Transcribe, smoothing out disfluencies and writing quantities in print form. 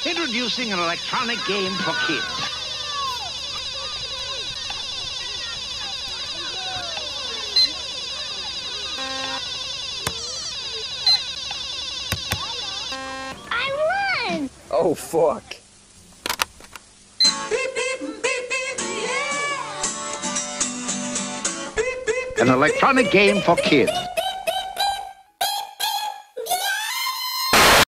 Introducing an electronic game for kids. I won! Oh, fuck. An electronic game for kids.